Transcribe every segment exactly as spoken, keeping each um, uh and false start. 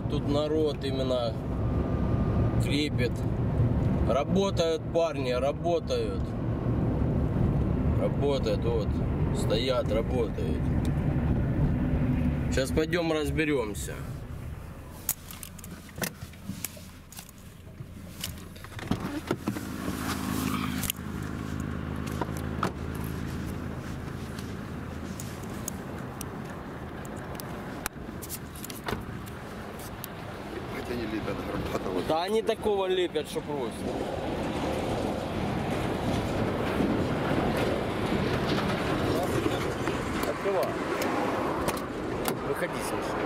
тут народ именно крепит. Работают парни, работают. Работают, вот. Стоят, работают. Сейчас пойдем разберемся. Они лепят горбатого. Да они такого лепят, что просто. Открывай. Выходи, слушай.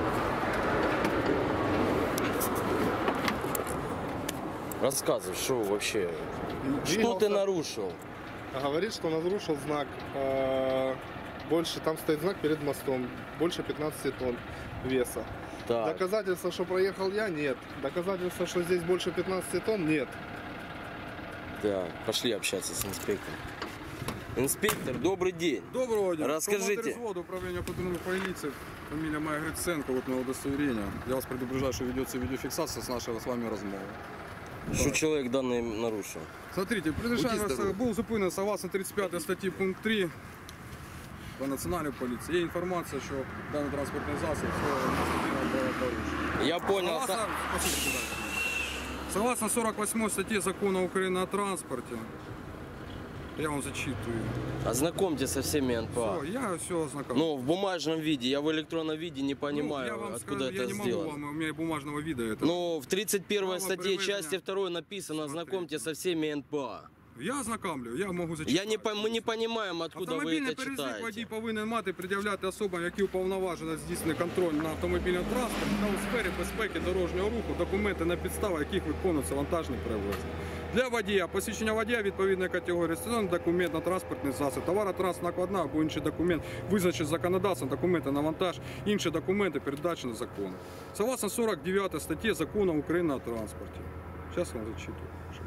Рассказывай, что вообще. Что ты нарушил? Говорит, что нарушил знак. Больше, там стоит знак перед мостом. Больше пятнадцати тонн веса. Так. Доказательства, что проехал я, нет. Доказательства, что здесь больше пятнадцати тонн, нет. Да, пошли общаться с инспектором. Инспектор, добрый день. Доброго дня. Расскажите. Взвод управления патрульной полиции. Фамилия моя Гриценко, вот мое удостоверение. Я вас предупреждаю, что ведется видеофиксация с нашей с вами размовы. Что человек данный нарушил? Смотрите, предупреждаю, был зупинений согласно тридцать п'ятій статті пункт три по національній поліції. Є інформація, що даний транспортний засіб правопорушення. Я понял. Согласно, согласно сорок восьмой статье Закона Украины о транспорте, я вам зачитываю. Ознакомьтесь со всеми эн пэ а. Все, я все ознакомлю. Ну, в бумажном виде, я в электронном виде не понимаю, ну, я вам откуда скажу, это я не сделано. могу вам, у меня и бумажного вида это. Ну, в тридцать первой Право статье приведения. части второй написано, ознакомьтесь со всеми эн пэ а. Я ознакомлю, я можу зачитати. Я не, по- мы не понимаем, откуда вы Автомобільний это перевізник водій читаете. повинен мати, пред'являти особам, які уповноважені здійснити контроль на автомобільний транспорт та у сфері безпеки дорожнього руху документи, на підставі яких виконується вантажний перевезення. Для водія, посвідчення водія відповідної категорії, реєстраційний документ на транспортний засіб, товаротранспортна накладна або інший документ, визначений законодавством, документи на вантаж, інші документи, передбачені законом. Согласно сорок дев'ятій статті Закону України о транспорті. Зараз вам зачитую.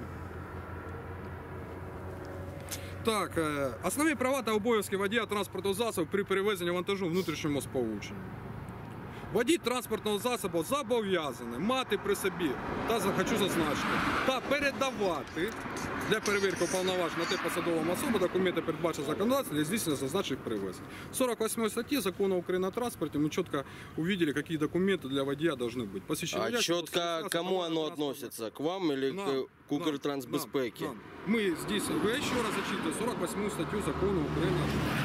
Так, основні права та обов'язки водія транспортного засобу при перевезенні вантажу внутрішньому сполученню. Водій транспортного засобу зобов'язаний мати при собі, та хочу зазначити, та передавати для перевірки уповноважень на те посадовим особам документи, передбачені законодавством для здійснення зазначених перевезень. В сорок восьмой статье Закона Украины о транспорте мы четко увидели, какие документы для водія должны быть. А четко кому оно относится? К вам или нам, к Укртрансбезпеки? нам, нам. Мы здесь, я еще раз зачитываю, сорок восьмую статью Закона Украины.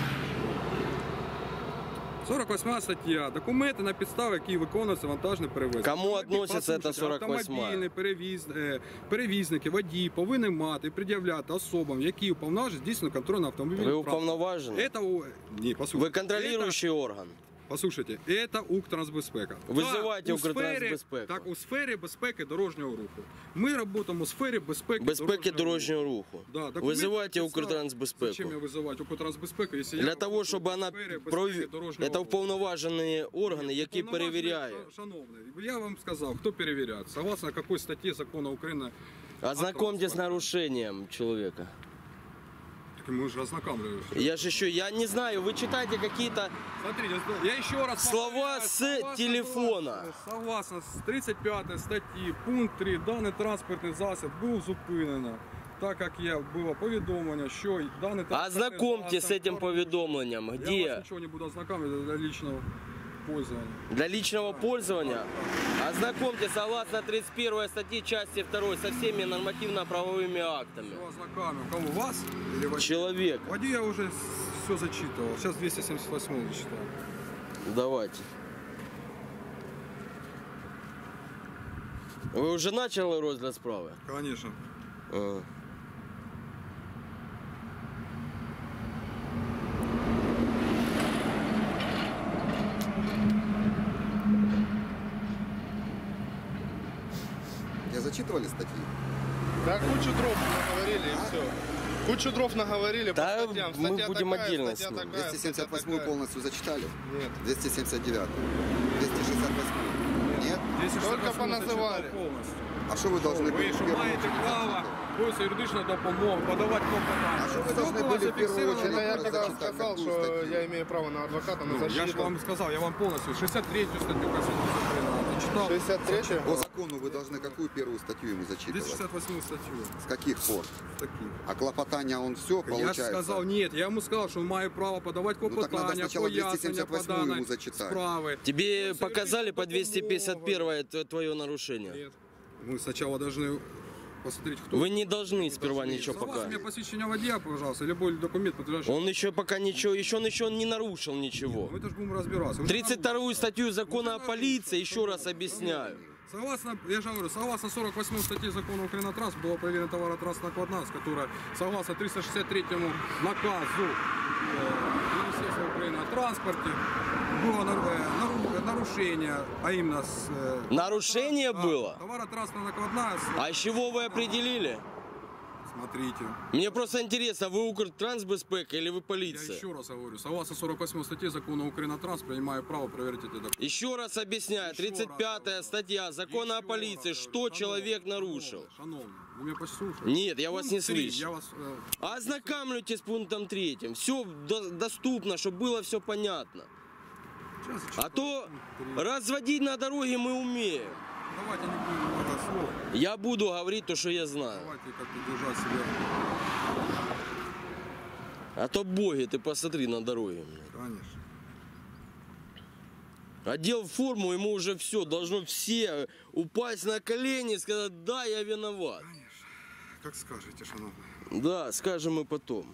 сорок восьмая стаття. Документи, на підставі, які виконуються вантажне перевезення. Кому относиться ця сорок восьма? Автомобільні перевіз... перевізники, водії повинні мати, пред'являти особам, які уповноважені здійснюють контроль на автомобільний Вы транспорт. уполноважены? Это... Не, послушайте. Вы контролирующий Это... орган? Послушайте, это Укртрансбезпека. Вызывайте Так, у Укртрансбезпеку. сфері, так, у сфері безпеки дорожнього руху. Ми працюємо у сфері безпеки, Безпеки дорожнього руху. Да, документы Вызывайте на підставі- Укртрансбезпеку. Зачем я вызывать Укртрансбезпеку, если я Для того, щоб вона прові... провів... Це уповноважені органи, які перевіряють. Шановний, я вам сказав, хто перевіряє, согласно якої статті Закону України. Ознакомьтесь с нарушением человека. Так мы уже ознакомливались. Я же еще, я не знаю, вы читаете какие-то Смотрите, я еще раз слова повторяю, с согласно- телефона. Согласно з тридцять п'ятій статті, пункт три, даний транспортний засіб був зупинено, так як є, було повідомлення, що даний транспортний Ознакомьтесь с засіб этим поведомлением. Я вас Где? ничего не буду ознакомить для личного пользования. Для личного пользования. Ознакомьтесь согласно тридцать первой статьи части второй со всеми нормативно-правовыми актами. Все ознакомил. Кого, вас или водителя? Человек. Водителя я уже все зачитывал. Сейчас двести семьдесят восьмой зачитаю. Давайте. Вы уже начали розгляд справи? Конечно. Ага. Не зачитывали статьи? Да, кучу дров наговорили и все. Кучу дров наговорили Да, по статьям. мы Статья будем такая, отдельно статья с ним. такая, двести семьдесят восьмую статья полностью зачитали? Нет. двести семьдесят девятую? двести шестьдесят восьмую? Нет? Только поназывали. Повністю. А что вы должны Ви были в що первую маєте очередь право зачитывать? якусь юридичну допомогу, подавати клопотання. А що ви Все должны було были в первую зафіксовано. очередь Это я когда зачитать сказал, какую что статью? я имею право на адвоката, на Ну, я ж защиту. вам сказав, я вам повністю шістдесят третю статтю Конституції України зачитав. прочитал. шестьдесят третья. По закону вы должны какую первую статью ему двести зачитывать? шестьдесят восьмую статью. С каких пор? Таких. А клопотание он все Я получается? ж сказав, ні, я йому сказав, що він має право подавати Ну, так надо клопотання, спочатку двісті пояснення сімдесят по восьму йому даній зачитати. справи. Тебе Ну, показали по совершенно двести пятьдесят первой по-другому. твое нарушение? Нет. Мы сначала должны посмотреть, кто... Вы не должны сперва ничего Согласно мне показывать. посвящение водія, пожалуйста, любой документ, подтверждающий... Он еще пока ничего, еще он еще не нарушил ничего. Мы это же будем разбираться. Уже тридцать вторую нарушил. статью закона о Уже полиции, нарушил. еще раз объясняю. Согласно, я же говорю, согласно сорок восьмой статье закона Украины о транспорте была проверена товаротранспортная накладная, с которой, согласно триста шестьдесят третьему наказу э, Министерства Украины о транспорте, было нар- э, нару- нарушение, а именно с... э, Нарушение да, было? Товаротранспортная накладная, с- А с чего вы определили? смотрите. Мне просто интересно, вы Укртрансбезпека или вы Я полиция? еще раз говорю, согласно сорок восьмой статье закона Украины о транспорте, я имею право проверить эти документы. Еще раз объясняю, тридцать пятая статья закона о полиции, что человек нарушил? Шановный, вы меня послушаете? Нет, я вас не Пункт три, слышу. Я вас, э, Ознакомьтесь с пунктом третьим. Все доступно, чтобы было все понятно. сейчас А зачитаю то пункт три. разводить на дороге мы умеем. Давайте не будем много слов. Я буду говорить то, что я знаю. Давайте как-то держать себя. А то боги, ты посмотри на дороге. Конечно. Одел форму, ему уже все, должно все упасть на колени и сказать, да, я виноват. Как скажете, шановний. Да, скажем и потом.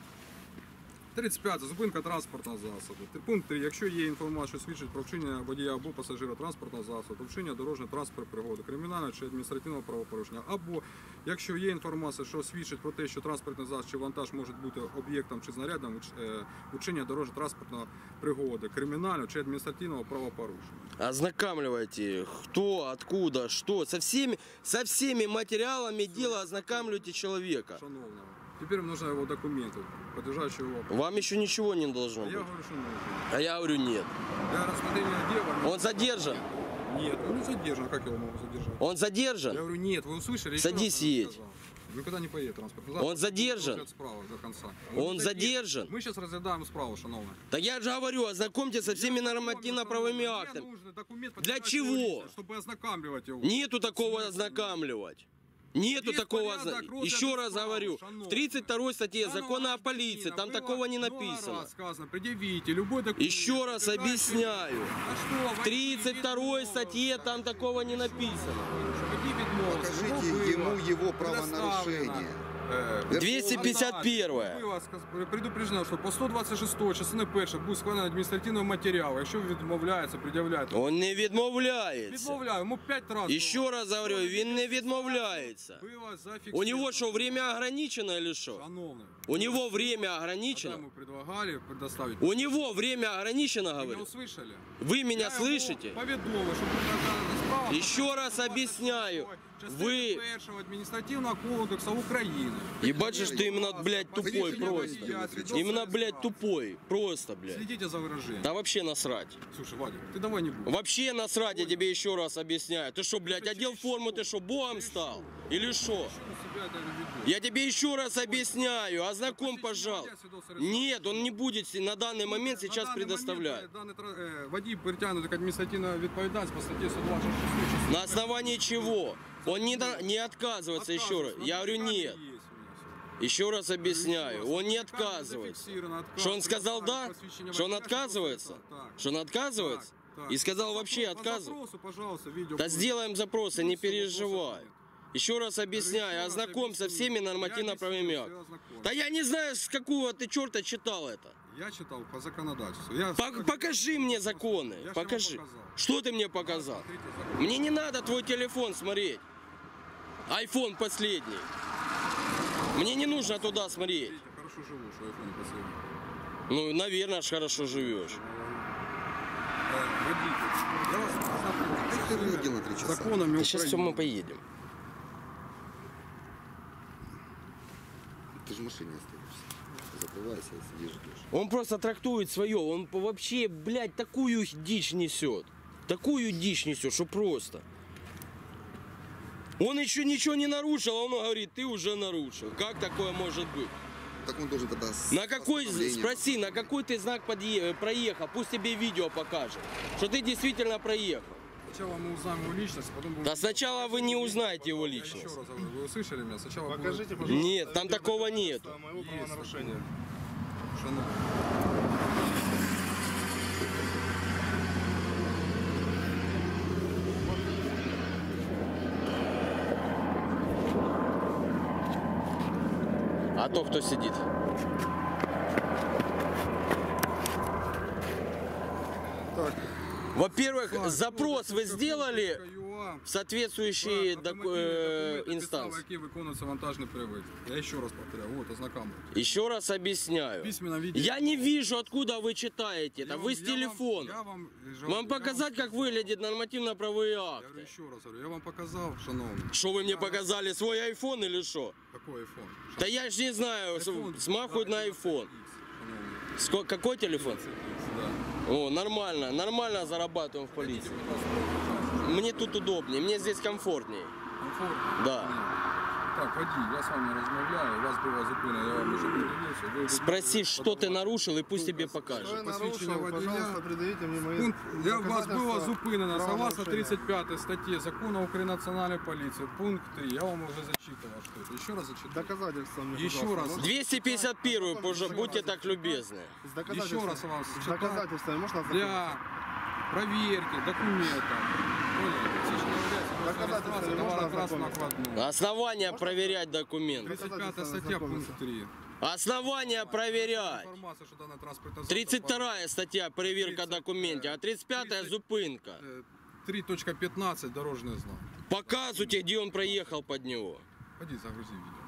тридцять п'ять. Зупинка транспортного засобу. Пункт три. Якщо є інформація, що свідчить про вчинення водія або пасажира транспортного засобу, вчинення дорожнього транспорту пригоди, кримінального чи адміністративного правопорушення, або якщо є інформація, що свідчить про те, що транспортний засіб чи вантаж може бути об'єктом чи знарядом е, вчинення дорожньо транспортної пригоди, кримінального чи адміністративного правопорушення. Ознакомливайте, кто, откуда, что. Со всеми, со всеми материалами дела ознакомливайте человека. Шановного. Тепер їм нужно його документи, підтверджуючи його. Вам еще ничего не должно А я быть. говорю, що нужно. А я говорю, нет. Для рассмотрения дела... Он задержан? Нет, он не задержан. Как его могу задержать? Он Я задержан? говорю, нет, вы услышали? Еще Садись раз я едь. сказал. Никуда не поедет транспортный Он задержан? засоб, справа до конца. Он задержан? Мы сейчас разглядаем справу, шановна. Так я же говорю, ознакомьтесь со всеми нормативно-правовыми актами. Для чего? Чтобы ознакомливать его. Нету такого ознакомливать. Нету Есть такого, порядок озна- розгляду еще раз справ, говорю, шановний. в тридцать второй статье Данного закона о гражданина полиции, там было такого не много написано. раз сказано, предъявите любой документ. Еще раз подтверждающий- объясняю. А что, В водитель тридцать второй відмовив? статье там такого не написано. Водій відмовився. Покажите Було ему его предоставлено. правонарушение. Э, двести пятьдесят первая. Было сказ- предупреждено, що по сто двадцять шостій частини першої буде складено адміністративний матеріал, якщо відмовляється, пред'являє. Он не відмовляється. Відмовляю, йому п'ять разів. Еще раз говорю, він не відмовляється. Було зафіксовано. У него что, время ограничено или что? Шановний, У него время когда ограничено? мы предлагали предоставить. У него время ограничено, Вы меня говорю? услышали? Вы меня Я йому слышите? повідомив, що предоставлена справа. Еще раз объясняю. Частини Вы... першого адміністративного кодексу України. Ебать же ж ты именно, блядь, тупой Посвящение просто. водителя, Именно, блядь, тупой. Просто, блядь. Следите за выражением. Да вообще насрать. Слушай, Вадик, ты давай не будешь. Вообще насрать, я тебе еще раз объясняю. Ты что, блядь, одел форму, ты что, богом стал? Или что? Что на себя это ведет? Я тебе еще раз объясняю. Ознакомь, пожалуйста. Нет, он не будет на данный момент сейчас На данный предоставлять. момент, э, данный тра- э, водій притягнутий к адміністративної відповідальності по статті сто двадцять шість. На основании чего? Он не, на- не отказывается еще раз. Я говорю, нет. Еще раз объясняю. Он не отказывается. Что он сказал да? Что он отказывается? Что он отказывается? И сказал вообще отказывается? Да сделаем запросы, не переживай. Еще раз объясняю, ознакомься со всеми нормативно-правовыми актами. Да я не знаю, с какого ты черта читал это. Я читал по законодательству. Я... Пок- покажи мне законы. Я ж Покажи. вам показал. Что ты мне показал? Смотрите закон. Мне не надо твой телефон смотреть. Айфон последний. Мне не нужно туда смотреть. Видите, хорошо живу, что айфон не последний. Ну, наверное, ж хорошо живешь. Э, водитель, я вас Что ты вынудил на три часа? законами Да сейчас все мы Украины. поедем. Ты же в машине остаешься. Закрывайся и сидишь, ждешь. Он просто трактует свое. Он вообще, блядь, такую дичь несет. Такую дичь несет, что просто. Он еще ничего не нарушил, а он говорит, ты уже нарушил. Как такое может быть? Так он должен тогда с На какой, постановлением- спроси, на какой ты знак подъе- проехал, пусть тебе видео покажет, что ты действительно проехал. Сначала мы узнаем его личность, потом будем... Да сначала вы не узнаете его Я еще личность. раз говорю, вы услышали меня? Сначала будет- Покажите, пожалуйста. Нет, там такого нет. Моего Есть правонарушения. Шановні. А то кто сидит? Так. Во-первых, запрос вы сделали в соответствующие Про доку- автомобільні э, документи, підстави, инстанции? які виконуються вантажний привід. Я ще раз повторяю, вот, ознакомьтесь. Еще раз объясняю. Письменно видео. Я не вижу, откуда вы читаете это. Я Вы вам- с я вам- телефона. я вам, Вам показать, как выглядят нормативно-правые Я говорю акты? еще раз, говорю, я вам показал, шановний. Что вы мне показали, свой айфон или что? Какой iPhone? Да я ж не знаю, iPhone, смахивают да, на айфон. шановний. Ско- Какой телефон? Да. О, нормально, нормально зарабатываем в полиции. Хотите, пожалуйста, Мне тут удобнее, мне здесь комфортнее. комфортно? Да. Ні. Так, водій, я з вами розмовляю, у вас була зупинена, я вам уже передивився. Ви- Спроси, что ты нарушил, и пусть тебе покажут. Что я Посвящение нарушил, водителя. пожалуйста, предъявите мне мои Пункт, я вас доказательства була зупинена согласно правонарушения. тридцать пятой статье Закона Украины о национальной полиции, пункт три. Я вам уже зачитывал, что это. Еще раз зачитаю. Доказательства мне, Еще пожалуйста, раз. можно? двести пятьдесят первую, позже, будьте так любезны. С доказательствами. Еще раз вам С зачитаю. доказательствами можно Для ознакомиться? проверки документов. Доказательства не можно ознакомиться? Основания проверять документы. тридцать пятая статья, пункт три. Основания проверять. Информация, что данный транспортный засоб тридцать вторая статья проверка документов, а тридцать пятая зупинка. э, три точка пятнадцать дорожный знак. Показывайте, где он проехал под него. Ходи, загрузи видео.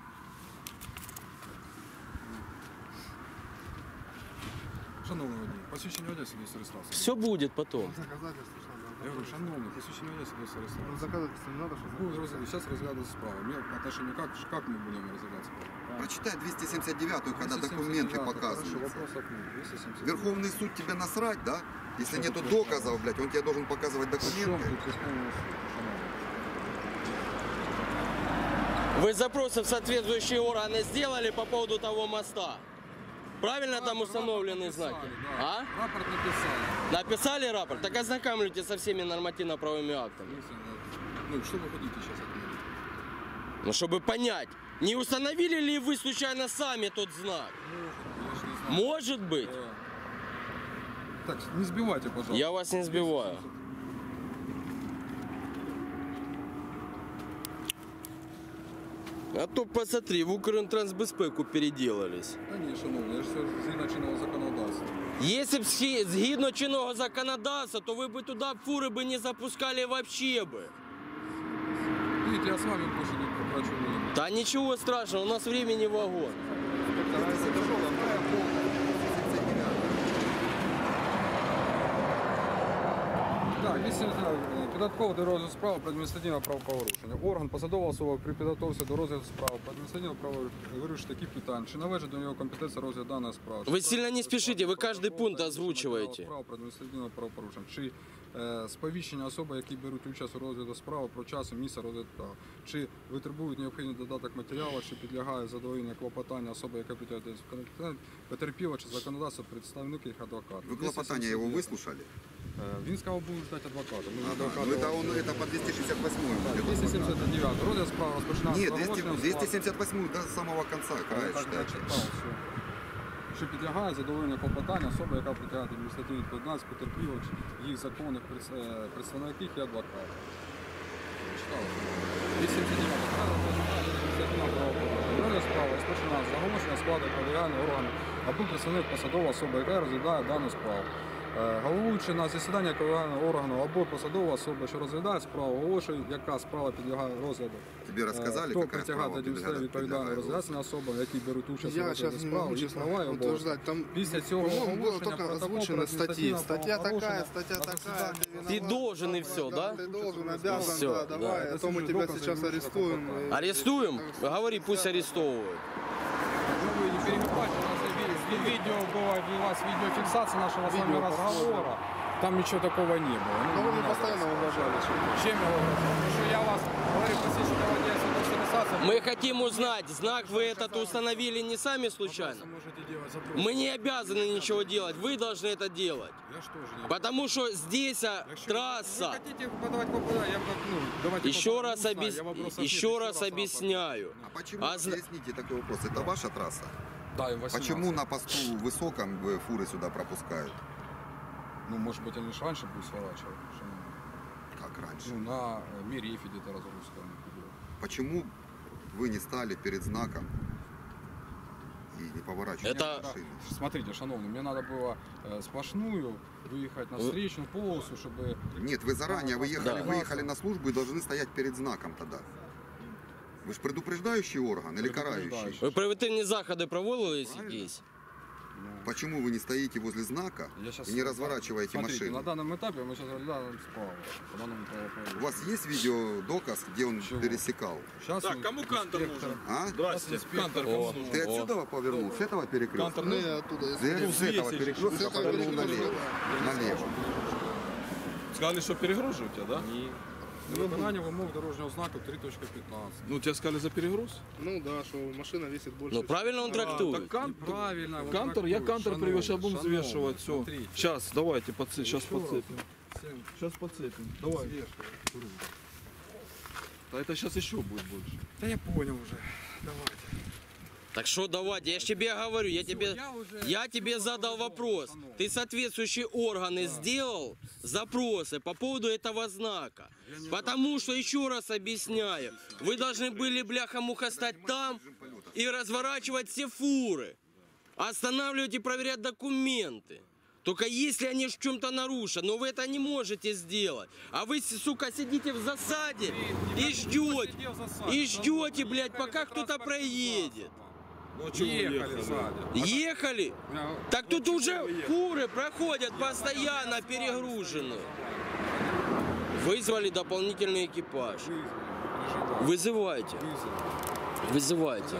Шановний водій, посвідчення водія свідоцтва реєстрації. Все будет потом. Доказательства что надо? Я говорю, шановний, посвідчення водія свідоцтва Ну, реєстрації. доказательства не надо, что ли? Будем разглядывать, сейчас разглядывать справу. Мне по отношению как, как мы будем разглядать справу? Прочитай двести семьдесят девятую, когда двести семьдесят документы девятая, показываются. Хорошо, вопросов нет. двести семьдесят девятая. Верховный суд тебе насрать, да? Если Что нету тут доказов, блядь, он тебе должен показывать При чем документы. тут Верховный суд, шановний? Вы запросы в соответствующие органы сделали по поводу того моста? Правильно там Рапорт установлены написали, знаки? да. А? Рапорт написали. Написали рапорт? Так ознакомьтесь со всеми нормативно-правовыми актами. Если, Ну, что вы хотите сейчас от меня? Ну, чтобы понять, не установили ли вы случайно сами тот знак? Я ж не знаю. Может быть. Да. Так, не сбивайте, пожалуйста. Я вас не сбиваю. А то посмотри, в Укртрансбезпеку переделались. Та ні, шановні, я ж все згідно чинного законодавства. Если б схи- згідно чинного законодавства, то вы бы туда фуры бы не запускали вообще бы. Видите, я с вами больше не потрачу времени. Да ничего страшного, у нас времени вагон. Так, якщо підготовка до розгляду справи про адміністративне правопорушення. Орган, посадова особа при підготовці до розгляду справи про адміністративне правопорушення вирішує такі питання. Чи належить до нього компетенція розгляду даної справи? Ви сильно не спішите, ви кожний пункт озвучуєте. Справа про адміністративне правопорушення. Чи е, сповіщення особи, які беруть участь у розгляду справи про час і місце розгляду справи. Чи витребують необхідний додаток матеріалу, чи підлягає задоволення клопотання особи, яка підтягує потерпіла, чи законодавство представник їх адвокат. Вы клопотание его выслушали? Е, Він сказав, буде ждати адвоката. Ми Ага. адвоката- Ну это он, это по двести шестьдесят восьмой. Так, двести семьдесят девять. Розгляд справи розпочинається Нет, з двести, оголошенням двести справи. семьдесят восьмой до самого конца, Я край так читайте. прочитав, все. Що підлягає задоволення клопотання особи, яка притягає до адміністративної відповідальності, потерпілих, їх законних представ- е, представників і адвокатів. Читали? двісті сімдесят дев'ять. Адміністративна правопорушення. Розгляд справи розпочинається з оголошення складу колегіального органу або представник посадова особа, яка розглядає дану справу. Е, Головуючи на засідання колегіального органу або посадова особа, що розглядає справу, оголошує, яка справа підлягає розгляду. Тебе рассказали, Хто какая притягає справа до адміністративної відповідальної розглядаючої особи, які беруть участь у Я розгляді сейчас не справи, могу їх честно права і обов'язки. утверждать. Там, Після цього по-моему, было оголошення только протокол озвучены про статьи. адміністративне Статья такая, правопорушення статья на такая. засіданні. Ты должен и все, да? Ты должен, обязан, Всё, да, давай. да. А то мы Это тебя доказы, сейчас имущество арестуем. клопотания. и- Арестуем? Говори, пусть арестовывают. Ну, ви не перебивайте, у нас є ви- видео было, велась видеофиксация нашего с вами Видео, разговора. Там ничего такого не было. Ну, Ну, вы не не надо. постоянно уважали. Чем я уважаю? Потому что я вас говорю, посещение водителя свидетельства, Мы хотим узнать, знак вы этот установили не сами случайно? Вы можете делать запрос. Мы не обязаны ничего делать, вы должны это делать. Я ж тоже не... Потому что здесь а, Якщо трасса. Ви хотите подавать попадание, я как, ну, давайте Еще попробуем раз, узнать. объяс... Я вопросов еще нет, раз объясняю. А почему, А зна- объясните такой вопрос, это ваша трасса? Да, им восемнадцать. Почему на посту высоком э, фуры сюда пропускают? Ну, может быть, они же раньше будут сворачивать. что, Как раньше? Ну, на э, Мерефе где-то разгрузка. у них идет. Почему вы не стали перед знаком и не поворачивали Это- машины? Смотрите, шановный, мне надо было э, сплошную выехать на встречную полосу, чтобы... Нет, вы заранее выехали, Да. выехали на службу и должны стоять перед знаком тогда. Вы же предупреждающий орган или карающий? Предупреждающий. Ви превентивні заходи проводили якісь? Почему вы не стоите возле знака Я щас- и не разворачиваете Смотрите, на машину? данном этапе мы сейчас разглядаем справа. По данному правопорядку. У вас есть видеодоказ, где он Чего? пересекал? Сейчас Так, кому кантор нужен? А? Здрасте. Кантор О. кому нужен? Ты отсюда повернул, с этого перекрестка? Кантор Не, нужен? оттуда. Ты с этого здесь перекрестка еще. повернул С этого налево. перекрестка. Налево. Сказали, что перегружу тебя, да? Виконання вимог дорожнього знаку три точка п'ятнадцять. Ну, тебя сказали за перегруз? Ну да, что машина весит больше. Ну правильно он А, трактует. так кантор, Правильно. вот кантор, я трактует, кантор шановний, привез, сейчас будем шановний, взвешивать, все. смотрите. Сейчас, давайте, подце- сейчас Еще раз. подцепим. Всем Сейчас подцепим, давай. взвешиваю. Да это сейчас еще будет больше. Да я понял уже. Давайте. Так что давайте, я же тебе говорю, я тебе, я уже я тебе задал вопрос. Ты соответствующие органы сделал запросы по поводу этого знака. Потому что, еще раз объясняю, вы должны были, бляха-муха, стать там и разворачивать все фуры. Останавливать и проверять документы. Только если они в чем-то нарушат, но вы это не можете сделать. А вы, сука, сидите в засаде и ждете. И ждете, блядь, пока кто-то проедет. Ну, а чего вы Ехали ехали? сзади. Ехали? Я- Так тут уже фуры проходят постоянно перегруженные. Вызвали дополнительный экипаж. Вызывайте. Вызывайте.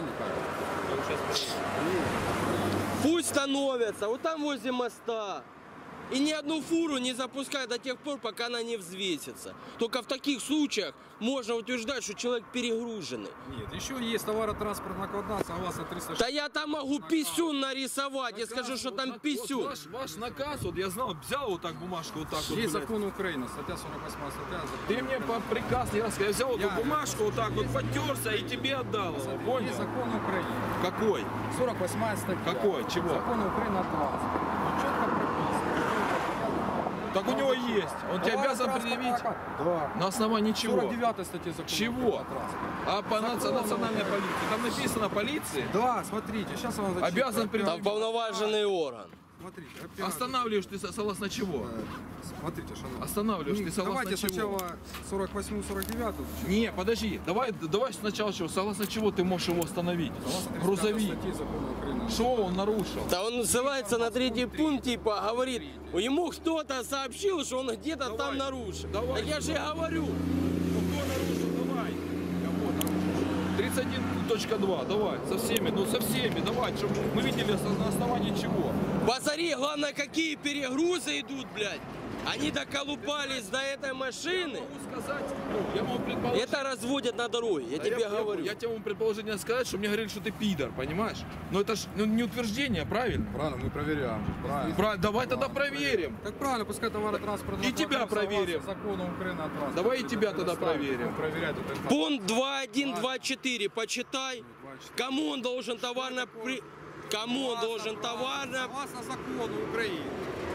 Пусть становятся, вот там возле моста. И ни одну фуру не запускай до тех пор, пока она не взвесится. Только в таких случаях можно утверждать, что человек перегруженный. Нет, еще есть товаротранспортная накладна, согласно триста Да я там могу писюн нарисовать и скажу, что там писюн. Ваш, ваш наказ, вот я знал, взял вот так бумажку, вот так вот. Есть блядь. закон Украины, статья сорок восьмая статья. закон Ты мне Украины. по приказ не рассказал. Я взял эту Я- бумажку вот так вот, потерся и тебе отдал. его, Понял? Есть закон Украины. Какой? сорок восьмая статья. Какой? Чего? Закон Украины о транспорте. Ну, четко прописано. Так у него есть. Он тебе обязан Товаротранспортная предъявить. накладна. Да. На основании чего? сорок девятая статья закона Чего? Украины о транспорте. А по нац- Закон национальной Украины. полиции? Там написано полиции. Да, смотрите, сейчас я вам зачитаю. Обязан при- Там полноважный орган. Смотрите, опять. Останавливаешь ты со- согласно чего? Э, Смотрите, шановні. Останавливаешь ты согласно Давайте чего? сначала сорок восьмую сорок девятую. Не, подожди, давай, давай сначала чего, согласно чего ты можешь его остановить? Грузовик. Что он нарушил? Да он ссылается на третий пункт, типа, говорит, ему кто-то сообщил, что он где-то там нарушил. давай. Так я же и говорю. Ну, кто нарушил? Давай. Кого нарушил? тридцать один точка два, давай, со всеми, ну со всеми, давай, чтобы мы видели на основании чего. Посмотри, главное, какие перегрузы идут, блядь. Они доколупались до этой Я машины. могу сказать, ну, я могу предположить. Это разводят на дороге, я А тебе я, говорю. Я, я тебе могу предположение сказать, что мне говорили, что ты пидор, понимаешь? Но это ж ну, не утверждение, правильно? Правильно, мы проверяем. Правильно. Правильно, давай тогда проверим. Так правильно, пускай товаротранспортная И тебя накладна проверим. согласно закону Украины о транспорте. Давай и тебя тогда предоставит. проверим. Будем проверять эту информацию. Пункт два один два четыре, почитай. Кому он должен товарно при... Кому он должен товарно... Согласно закону Украины.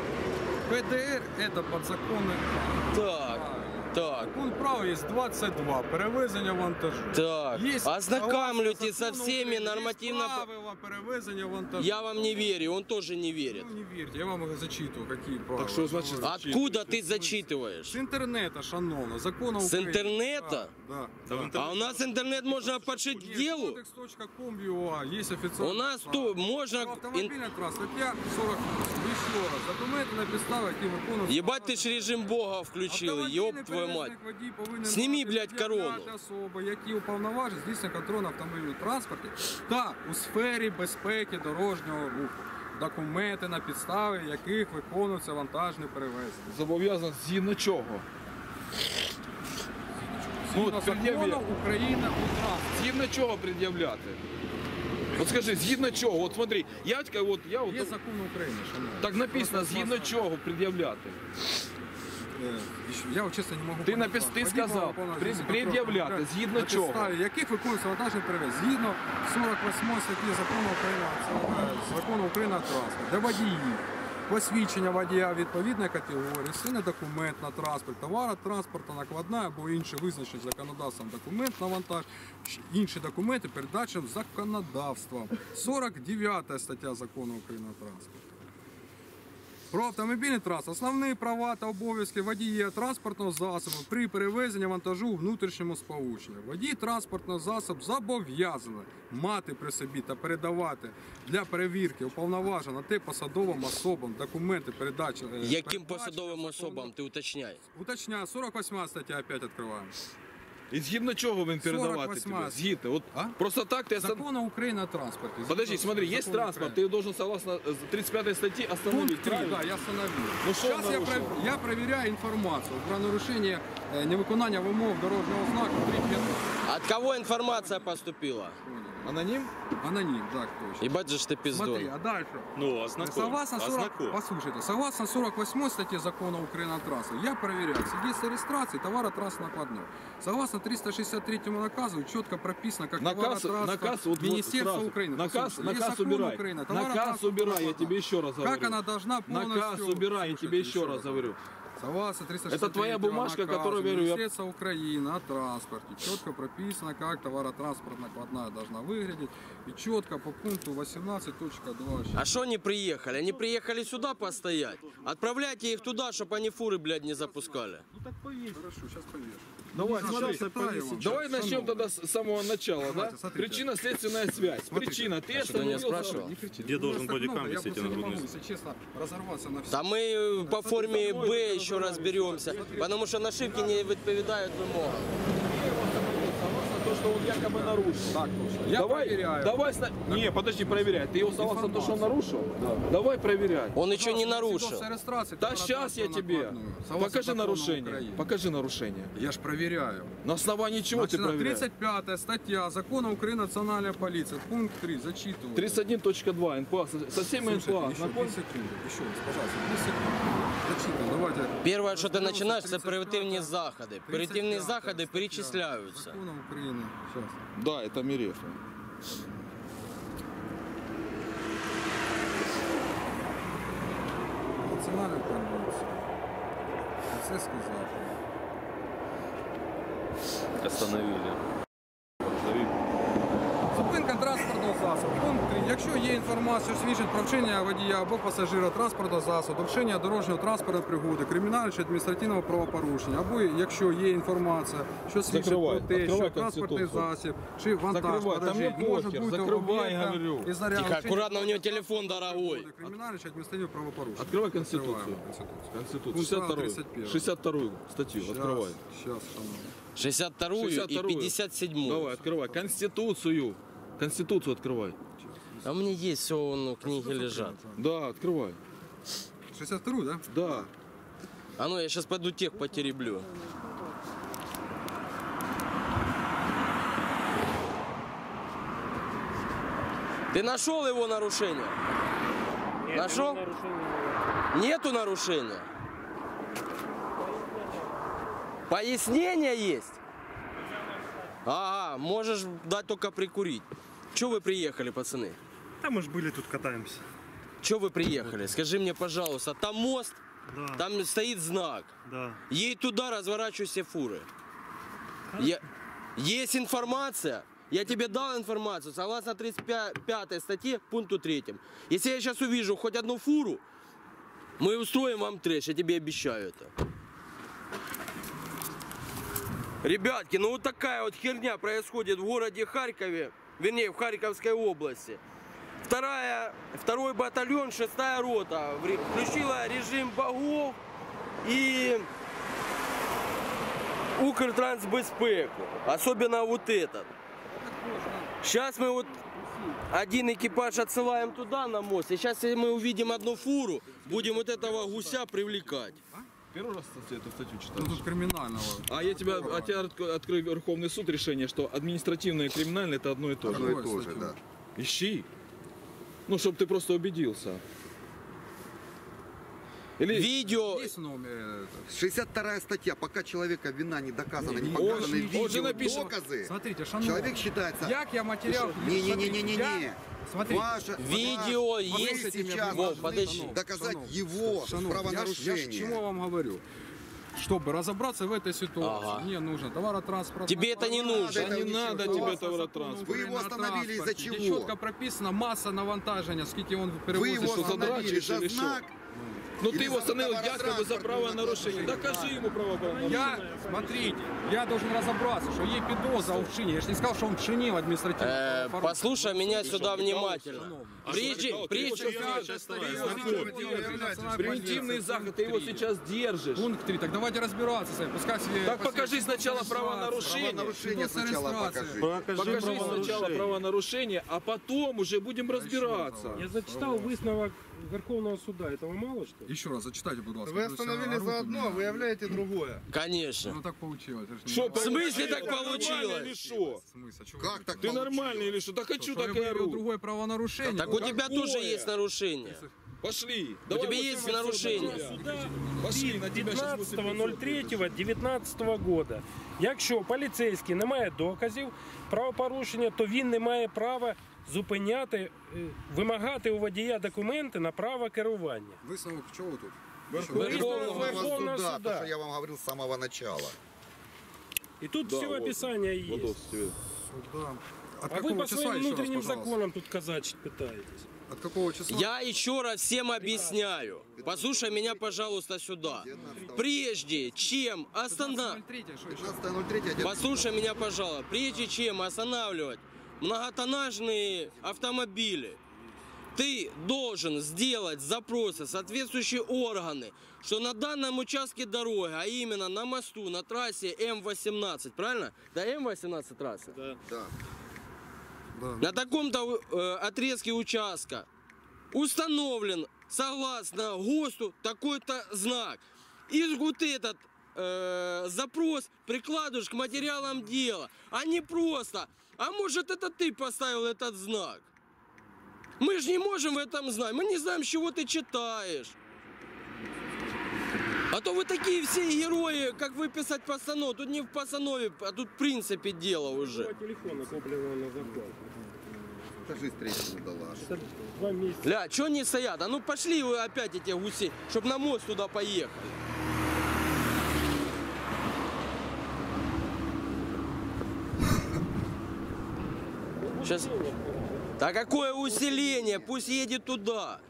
ПДР это подзаконный акт. Так, так, Пункт права есть двадцать два. Перевезення вантажу. так. Есть Ознакомлюйтесь со согласно всеми закону України, нормативно... есть правила перевезення вантажу. Я вам не верю, он тоже не верит. Ну, не верьте, я вам их зачитываю, какие правила. Так что значит А Откуда ты зачитываешь? С интернета, шановно, закона С України. интернета? Да, да. да. А у нас интернет можно подшить к делу? кодекс точка ком ю а, есть официальный. У нас сайт. то можно... Автомобільна траса, стаття сорок восемь. Еще раз, документи на підставі, які виконують... Ебать ты ж режим Бога включил, ёб твою мать. Сними, блядь, корону. Особи, які уповноважені здійснення контролю на автомобільному транспорті та у сфері безпеки дорожнього руху. Документи, на підставі яких виконується вантажне перевезення. Зобов'язан згідно чого? Ну, Згідно от закону пред'являй. України у транспорті. Згідно чого пред'являти? От скажи, згідно чого? От смотри, я, от, я от, Є закон України, шановні. так написано, згідно чого пред'являти. Е, Я от, чесно не можу. Ти понять напис- вас. ти Водій сказав, мав повноваження пред- контролю. пред'являти, згідно На чого? підставі яких виконується вантажний перевез? Згідно сорок восьмої статті закону України, це, е, закону України про транспорт. Де водії, посвідчення водія відповідної категорії, сильний документ на транспорт, товара транспорту, накладна або інший визначений законодавством документ на вантаж, інші документи передбачені законодавством. сорок дев'ята стаття закону України про транспорт. Про автомобільний транспорт. Основні права та обов'язки водія транспортного засобу при перевезенні вантажу у внутрішньому сполученні. Водій транспортного засобу зобов'язаний мати при собі та передавати для перевірки уповноваженим та посадовим особам документи передачі. е, Яким передбачені посадовим законом- особам, ти уточняй. Уточняю, сорок восьма стаття опять відкриваємо. І згідно чого він передавати сорок восьма. тебе? Згідно. От А? просто так ти останов... Закону України о транспорте. Подожди, Закон- смотри, есть закон транспорт, України. ты должен согласно э, тридцать пятой статьи остановить, Пункт три, правильно? да, я остановил. Ну, что Сейчас он я, нарушил? про- я проверяю информацию про нарушение э, невыконания вымог дорожного знака три пятнадцать. От кого информация поступила? Аноним? Аноним, так точно. Ебать же ж ты пиздон. Смотри, а дальше. Ну, ознакомь. Согласно, сорок, Ознакомь. послушайте, согласно сорок восьмой статье закона Украины о транспорте, я проверяю свидетельство регистрации товара транс накладной. Согласно триста шестьдесят третьему наказу четко прописано, как Наказ, товаротранспорт наказ, вот, вот Министерства сразу. Украины. Наказ, Послушайте, есть наказ закон убирай. Украины, Наказ товаротранспортная убирай, я накладная. тебе еще раз говорю. Как она должна полностью... Наказ убирай, я тебе Слушайте, еще раз говорю. Согласно триста Это твоя бумажка, наказу которую, говорю, я- Министерства Украины о транспорте четко прописано, как товаротранспорт накладная должна выглядеть. И четко по пункту восемнадцать точка два. А что они приехали? Они приехали сюда постоять? Отправляйте их туда, чтобы они фуры, блядь, не запускали. Хорошо, сейчас повешу. Давай, Ну, смотри, сейчас читаю вам. давай Шановні. начнем тогда с самого начала, да? Давайте, смотрите. Причинно-следственная связь. Смотрите. Причина, ты что, не остановился... спрашивал? Не кричите. Где Ну, должен вас так бодикам много, я висеть просто на не могу, грудной? если честно, разорваться на все. Та ми по формі Б ще разберемся, потому що нашивки не відповідають вимогам. Согласно то, что он якобы нарушил. Так точно. Я давай, проверяю. давай, сна- не, подожди, проверяй. Ты его согласно то, что он нарушил? Давай проверяй. Он еще не нарушил. Свидетельство регистрации Да сейчас я тебе. товаротранспортную накладную. Согласно Покажи закону нарушение. Украины. Покажи нарушение. Я ж проверяю. На основании чего ты Значит, проверяешь? тридцать пятая статья закона Украины национальная полиция, пункт три, зачитываю. тридцать один точка два эн пэ а, со- со всеми эн Слушайте, пэ а. еще знаком? две секунды, еще раз, пожалуйста, две секунды. Зачитываю, давайте. Перше, що ти Розберемося, починаєш, це тридцять оперативні п'ята, заходи. Оперативні тридцять п'ята заходи стаття перечисляються. Закону України. Сейчас. Да, это Мирефа. Національна поліція. Поліцейський заклад. Остановили. Зупинка транспортного засобу. Пункт три. Якщо є інформація, що свідчить про вчинення водія або пасажира транспортного засобу, вчинення дорожнього транспортної пригоди, кримінального чи адміністративного правопорушення, або якщо є інформація, що свідчить Закривай, про те, що відкривай транспортний Конституцію. засіб чи вантаж Закривай, там подожди, є може покер, бути закривай, об'єктом говорю. із заряду Тихо, вчинення акуратно, у нього транспортного телефон дорогой. засобу, кримінального чи адміністративного правопорушення. Открывай Конституцию. Відкриваємо Конституцію. Конституцию. Пункт шестьдесят вторую. тридцать первый. шестьдесят вторую статью. Открывай. Сейчас, шановні. шестьдесят вторую и шестьдесят вторую. пятьдесят седьмую. Давай, открывай. Конституцию. Конституцию открывай. А у меня есть все, ну, книги лежат. Да, открывай. шестьдесят вторую, да? Да. А ну, я сейчас пойду тех потереблю. Ты нашел его нарушение? Нашел? Нету нарушения? Пояснение есть? Ага, можешь дать только прикурить. Че вы приехали, пацаны? Да мы же были тут, катаемся. Че вы приехали? Скажи мне, пожалуйста, там мост, Да, там стоит знак. да. Едь туда, разворачивай все фуры. Я- Есть информация, я тебе дал информацию, согласно тридцать пятой статье, пункту третьему. Если я сейчас увижу хоть одну фуру, мы устроим вам трэш, я тебе обещаю это. Ребятки, ну вот такая вот херня происходит в городе Харькове, вернее в Харьковской области. Вторая, второй батальон, шестая рота вре- включила режим богов и Укртрансбезпеку, особенно вот этот. Сейчас мы вот один экипаж отсылаем туда на мост, и сейчас если мы увидим одну фуру, будем вот этого гуся привлекать. Первый раз эту статью Ну читаешь? тут криминального. А я тебя, а тебя отк- открыл Верховный суд решение, что административное и криминальное это одно и то же. Одно и Какой то же, статью? да. Ищи. Ну, чтобы ты просто убедился. Или Видео, Есть в номере это? шестьдесят вторая статья. Пока человека вина не доказана, не Он показаны же- он же видео, написан- доказы, Смотрите, шановні. человек считается... Як я материал... Не-не-не-не-не. Смотрите. Ваша, Видео ваш- есть? Вы сейчас Вов, должны подожди. доказать Шановні, его шановні, правонарушение. Я, ж- я ж чему вам говорю? Чтобы разобраться в этой ситуации, Ага. мне нужно товаротранспортный... тебе это не нужно. это не ничего. надо Вы тебе его товаротранспорт. Вы его остановили из-за Где чего? четко прописано масса навантаження, скільки він Вы перевозить. его что, остановили задрачиваешь за или что? знак. Ну Или ты его за остановил якобы за товаротранспортное правонарушение. Докажи ему правонарушение. Я, смотрите, я должен разобраться, что є підозра у вчиненні. Я ж не сказал, что он вчинил административное Э, правопорушение. послушай меня сюда внимательно. А Прежде, что, ты прежде, его сейчас держишь? Превентивный заход, ты его сейчас держишь. Пункт три. Так давайте разбираться с этим. Пускай себе... Так покажи сначала правонарушение. Правонарушение сначала покажи. Покажи сначала правонарушение, а потом уже будем разбираться. Я зачитав висновок Верховного суда. Этого мало что ли? Еще раз, зачитайте, будь ласка. Вы остановили за одно, а выявляете другое. конечно. Ну так получилось. это ж не Что, нормально. В смысле ты так нормальный получилось? или что? В смысле? А чё вы Как говорите? так Ты получилось? нормальный или что? Так хочу, Что, так я и выявил ору. другое правонарушение? Так у тебя Какое? тоже есть нарушение. Пошли. У тебя есть нарушение. Пошли, на тебя сейчас п'ятнадцятого ноль третього дев'ятнадцятого года. Якщо поліцейський не має доказів правопорушення, то він не має права зупиняти, е, вимагати у водія документи на право керування. Висновок чого тут? Верховного Верховного Верховного суда, суда. то, что я вам говорил с самого начала. І тут Да, все вот. описання є. Водос тебе. Да. От А ви какого по числа своїм еще раз, внутрішнім пожалуйста? законам тут казати питаєтесь. От какого числа? Я еще раз всем объясняю. Послушай меня, пожалуйста, сюда. Прежде чем останавливать... пятнадцатое ноль третье. Послушай меня, пожалуйста. Прежде чем останавливать многотоннажные автомобили, ты должен сделать запросы в соответствующие органы, что на данном участке дороги, а именно на мосту, на трассе М восемнадцать, правильно? Да, М восемнадцать трасса? Да. На таком-то э, отрезке участка установлен, согласно ГОСТу, такой-то знак. И вот этот э, запрос прикладываешь к материалам дела, а не просто, а может это ты поставил этот знак? Мы же не можем в этом знать, мы не знаем, с чего ты читаешь. А то вы такие все герои, как выписать постанову. Тут не в постанове, а тут в принципе дело уже. Два телефона купленного на зарплату. Скажи, встречу дала. Два месяца. Ля, чё они стоят? А ну пошли вы опять эти гуси, чтоб на мост туда поехали. Сейчас. Да какое усиление? Пусть едет туда.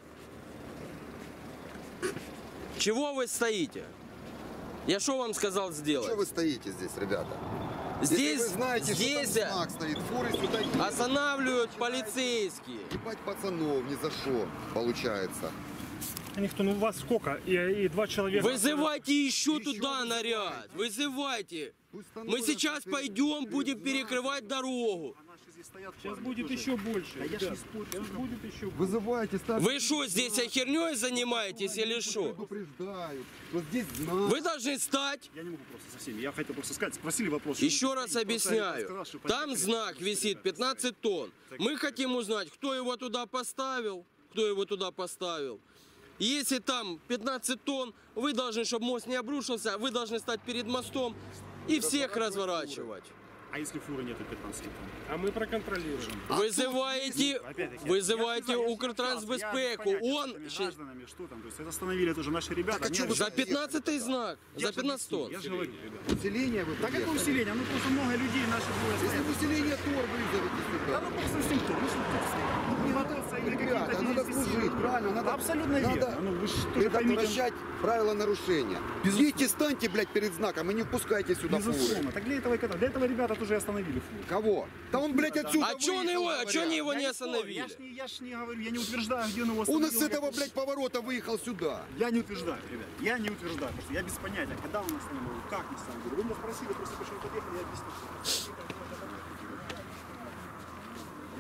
Чего вы стоите? Я что вам сказал сделать? Что вы стоите здесь, ребята? Здесь, Если вы знаете, здесь что там знак стоит, фуры сюда едут. останавливают полицейские. Ебать пацанов ни за что, получается. Никто, ну у вас сколько? И, и два человека. Вызывайте еще Еще туда вызывайте. наряд. Вызывайте. Пусть Мы становятся сейчас перед- пойдем, перед будем знаком. перекрывать дорогу. Сейчас будет еще больше. ребят. Сейчас будет еще больше. Вызывайте старших. Вы что, здесь херней занимаетесь или что? Предупреждают, что здесь знак. Вы должны стать. Я не могу просто со всеми. Я хотел просто сказать, спросили вопрос. Еще раз объясняю. Там знак висит пятнадцать тонн. Мы хотим узнать, кто его туда поставил. Кто его туда поставил. Если там пятнадцать тонн, вы должны, чтобы мост не обрушился, вы должны стать перед мостом и всех разворачивать. А если фуры нету пятнадцати тонн? А мы проконтролируем. Вызываете, Опять-таки, вызывайте я- я- я- Укртрансбезпеку. я без Он понятия, ща- что гражданами, что там. То есть это остановили тоже наши ребята. Так а Они чё вы же- за пятнадцатый знак, Я за же пятнадцать объясню, тонн. Я же говорю, ребята. Усиление вы Да какое приехали? усиление? Ну просто много людей наши двое Если стоят. бы усиление ТОР вызовите Да сюда. ну просто симптом. Ну что тут стоит? Не мотаться или Ребята, какие-то надо действия. служить, правильно? Надо, Абсолютно надо верно. Ну вы что же это поймите. превращать правила нарушения. Едьте, станьте, блядь, перед знаком и не впускайте сюда фуры. Безусловно. Так для этого и когда? Для этого ребята тоже и остановили фуру. Кого? Да он, блядь, отсюда А чё он выехал, его, а говорят. чё они его Я не не спорю, остановили? Я ж не, я ж не говорю, я не утверждаю, где он его Он остановил. из этого, я- блядь, поворота выехал сюда. Я не утверждаю, ребят, я не утверждаю, потому что я без понятия, когда он остановил, как не остановил. Вы меня спросили, просто почему подъехали, я объясню.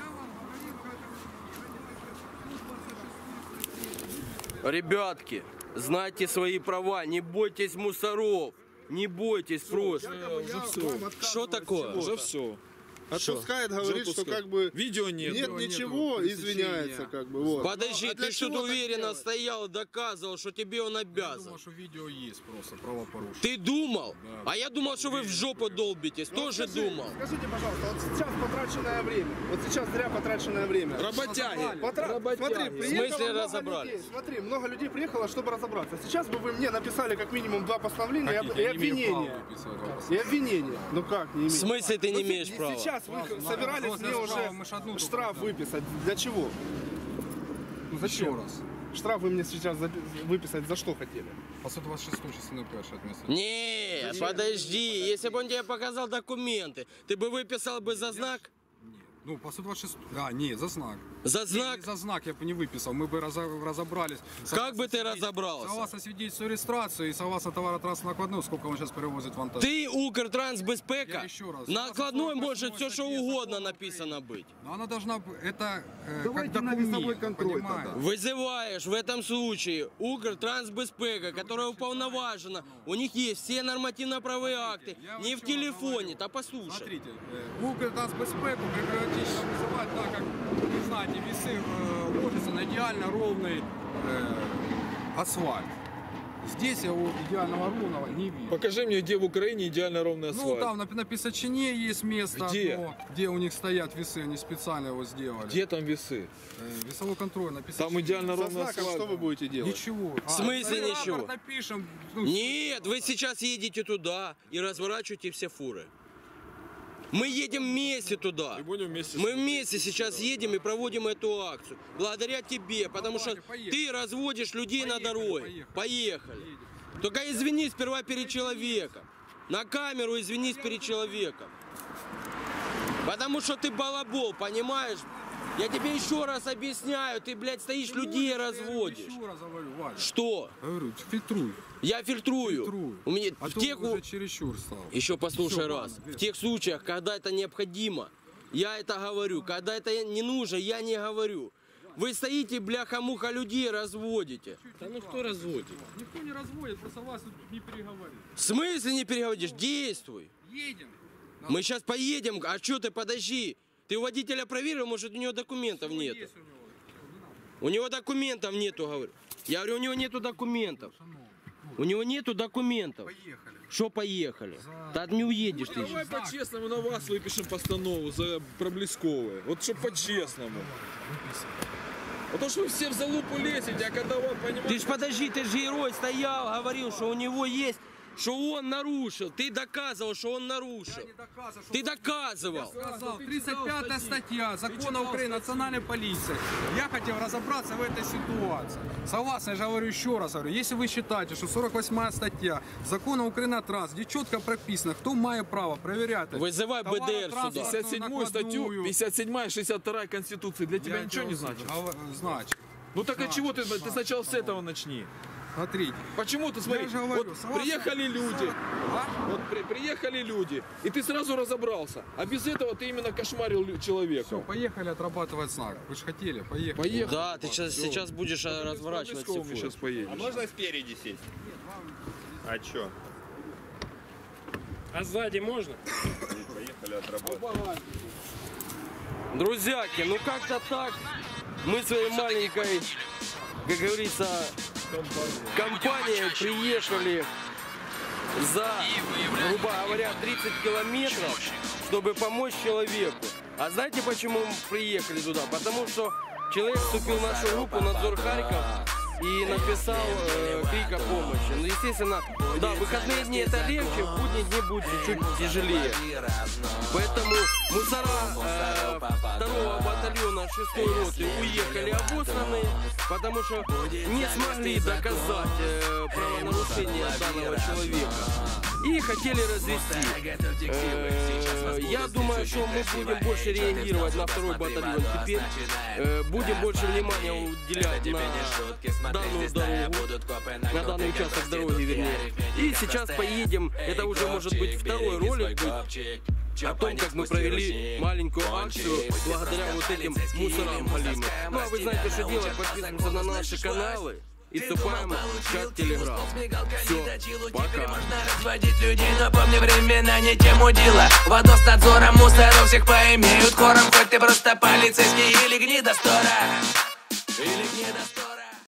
Ребятки, знайте свои права, не бойтесь мусоров. Не бойтесь просто. Уже все. Что такое? Уже все. Отпускает, говорит, что Отпускает. как бы Видео нет. нет Видео ничего, нету, извиняется, пресечения. как бы. Вот. Подожди, А для ты что-то чего так уверенно делать? стоял и доказывал, что тебе он Я обязан. думаю, что видео есть просто, правопорушение. Ты думал? Да. А я думал, что вы в жопу долбитесь. Ну, Тоже скажи- думал. Скажите, пожалуйста, вот сейчас потраченное время, вот сейчас зря потраченное время. Работяги. Потра- Работяги. Смотри, В приехало смысле много разобрались? людей. Смотри, много людей приехало, чтобы разобраться. Сейчас бы вы мне написали как минимум два постановления и, об- Каких? и Я не имею обвинения. права выписывать вопрос. И обвинения. Ну как не В имеешь? смысле ты не Ну, имеешь се- права? Сейчас вы Ладно, собирались ладно, мне ладно, уже мы ж одну только штраф взяли. выписать. Для чего? Ну Еще зачем? раз. Штраф вы мне сейчас запи- выписать за что хотели? По сто двадцать шесть частина перша отместить. Нет, подожди. Если бы он тебе показал документы, ты бы выписал бы за знак? Ну, по сто двадцать шесть. А, не, за знак. За Не, знак? не за знак я бы не выписал, мы бы разо- разобрались. Как бы ты Согласно разобрался? Согласно свидетельству регистрации и согласно товаротранспортному накладную, сколько он сейчас перевозит вантаж. Ты Укртрансбезпека? Я еще раз. На накладной Согласно может все что статье угодно закона написано быть. Но она должна быть, это э, Давайте как на документ, весовой контроль понимаешь? тогда. Вызываешь в этом случае Укртрансбезпека, которая уполноважена. У них есть все нормативно-правовые акты. я вам Не в еще раз телефоне, говорю. да послушай. Смотрите, э, Укртрансбезпеку прекратить вызывать так, как, вы знаете, весы э, ложатся на идеально ровный э, асфальт. Здесь я его идеального ровного не вижу. Покажи мне, где в Украине идеально ровный Ну, асфальт. там на, на Писачине есть место, Где? одно, где у них стоят весы, они специально его сделали. Где там весы? Э, весовой контроль на Писачине. Там идеально За ровный знаком асфальт. что вы будете делать? Ничего. В смысле А, ничего? рапорт напишем. Ну, Нет, вы сейчас едете туда и разворачиваете все фуры. Мы едем вместе туда. И будем вместе Мы смотреть. вместе сейчас едем и проводим эту акцию. Благодаря тебе, потому что Давайте, поехали. ты разводишь людей на Поехали, дороге. поехали. Поехали. Едем. Только извинись сперва перед человеком. На камеру извинись перед человеком. Потому что ты балабол, понимаешь? Я тебе еще раз объясняю, ты, блядь, стоишь, людей Я разводишь. Еще раз говорю, Валя. Что? Говорю, фильтруй. Я фильтрую. Фильтруй. У меня А в то тех... уже чересчур стал. Еще послушай Всё, раз. ладно, В тех случаях, когда это необходимо, я это говорю. Когда это не нужно, я не говорю. Вы стоите, бляха-муха, людей разводите. Да ну кто разводит? Никто не разводит, просто вас тут не переговорит. В смысле не переговоришь? Действуй. Едем. Мы сейчас поедем. А что ты, подожди. Ты у водителя проверил, может у него документов нет. Есть у него. У него документов нету, говорю. Я говорю, у него нету документов. У него нету документов. Поехали. Что поехали? Да не уедешь ты. Давай по-честному на вас выпишем постанову за проблесковые. Вот чтобы по-честному. Потому что вы все в залупу лезете, а когда вот понимаете... Ты ж подожди, ты же герой стоял, говорил, что у него есть, что он нарушил. Ты доказывал, что он нарушил. Не доказывай, что Ты доказывал. сказал. тридцать пятая статья Закона Украины о национальной полиции. Я хотел разобраться в этой ситуации. Согласно, я же говорю еще раз, говорю, если вы считаете, что сорок восьмая статья Закона Украины о транс, где четко прописано, кто мает право проверять. Вызывай БДР сюда. пятьдесят седьмую статью, пятьдесят седьмая, шестьдесят вторая Конституции для тебя ничего не значит? Значит. Ну так а чего ты, ты сначала с этого начни? Смотрите. Почему ты смотри, Я же говорю, вот согласно- приехали люди, А? вот при- приехали люди, и ты сразу разобрался, а без этого ты именно кошмарил лю- человека. Все, поехали отрабатывать знак. Вы же хотели, поехали. Поехали. Да, ты сейчас, сейчас будешь а, разворачивать все Проблесковыми фуры. сейчас поедешь. Можно спереди сесть? А чё? А сзади можно? Поехали отрабатывать. Друзьяки, ну как-то так. Мы своей маленькой, как говорится, компанией приехали за, грубо говоря, тридцать километров, чтобы помочь человеку. А знаете, почему мы приехали туда? Потому что человек вступил в нашу группу «Надзор Харьков» и написал э, крик о помощи. Ну, естественно, да, выходные дни это легче, в будние дни будет чуть-чуть тяжелее. Поэтому мусора э, второго батальона шестой роты уехали обоссанные, потому что не смогли доказать э, правонарушение данного человека. И хотели развести. Э, я думаю, что мы будем больше реагировать на второй батальон теперь. Э, будем больше внимания уделять на данную дорогу, на данный участок дороги, вернее. И сейчас поедем, это уже может быть второй ролик будет, о том, как мы провели маленькую акцию благодаря вот этим мусорам галимым. Ну а вы знаете, что делать, подписываемся на наши каналы. и вступаем в чат Телеграм. Все, пока. Можно разводить людей, но помни, времена не тем удила. Водос с надзором, мусоров всех поимеют хором. Хоть ты просто полицейский или гнидостора. Или гнидостора.